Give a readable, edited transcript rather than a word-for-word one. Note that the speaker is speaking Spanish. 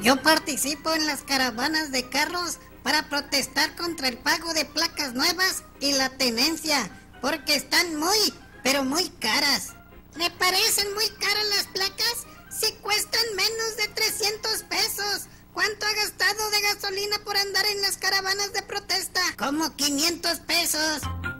Yo participo en las caravanas de carros para protestar contra el pago de placas nuevas y la tenencia, porque están muy, pero muy caras. ¿Le parecen muy caras las placas? Si cuestan menos de 300 pesos. ¿Cuánto ha gastado de gasolina por andar en las caravanas de protesta? Como 500 pesos.